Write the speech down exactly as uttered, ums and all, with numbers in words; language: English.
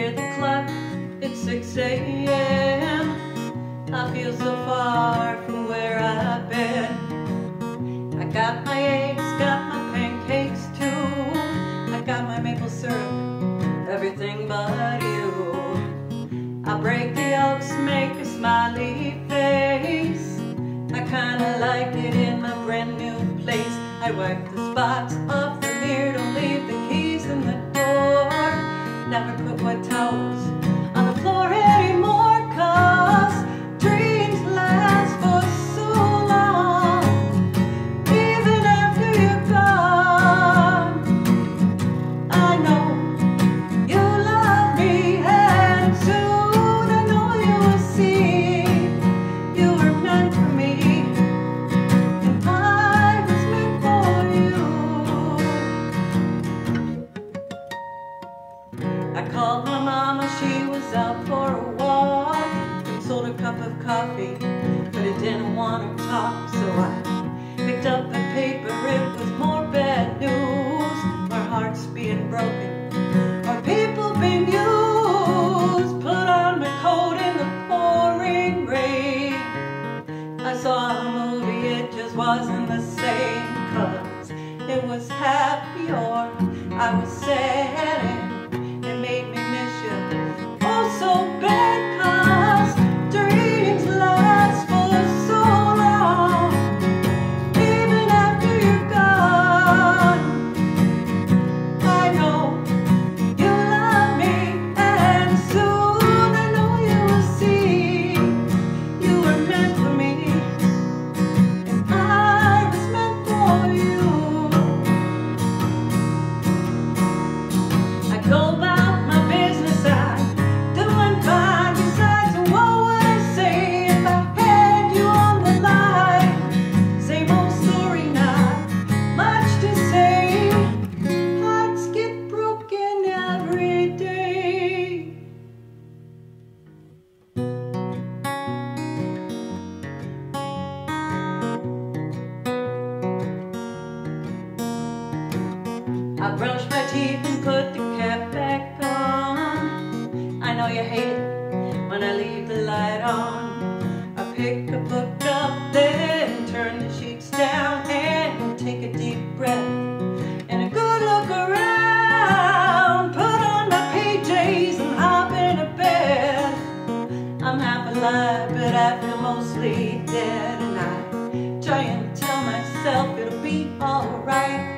hear the clock, it's six A M I feel so far from where I've been. I got my eggs, got my pancakes too. I got my maple syrup, everything but you. I break the yolks, make a smiley face. I kinda like it in my brand new place. I wipe the spots off the mirror, don't leave the keys in the door. Never put wet towels on the floor anymore, 'cause dreams last for so long. Even after you're gone, I know you love me, and soon I know you will see you were meant for me, and I was meant for you. I called my mama, she was out for a walk, sold her a cup of coffee, but I didn't want to talk, so I picked up the paper. It was more bad news, our hearts being broken, our people being used. Put on my coat in the pouring rain. I saw a movie, it just wasn't the same, 'cause it was happy or I was sad, and it made me miss you oh so bad, 'cause dreams last for so long. Even after you're gone, I know you love me, and soon I know you will see you were meant for me, and I was meant for you. I go about my business, I'm doing fine. Besides, what would I say if I had you on the line? Same old story, not much to say. Hearts get broken every day. I brush my teeth and put the cap back on. I know you hate it when I leave the light on. I pick a book up, then turn the sheets down and take a deep breath and a good look around. Put on my P Js and hop into bed. I'm half alive, but I feel mostly dead, and I try and tell myself it'll be alright.